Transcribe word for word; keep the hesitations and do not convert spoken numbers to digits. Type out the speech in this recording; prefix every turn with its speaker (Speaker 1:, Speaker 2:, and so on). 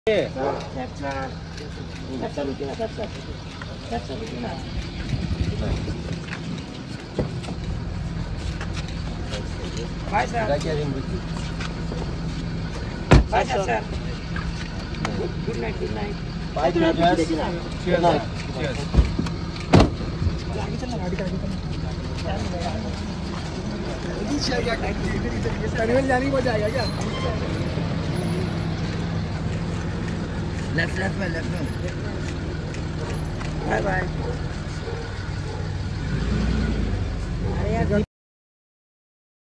Speaker 1: Bye, sir. Bye, sir. Good night, good night. Bye, cheers. Cheers. Cheers. जाने को जाएगा क्या? Left, left, left, left. Bye, bye.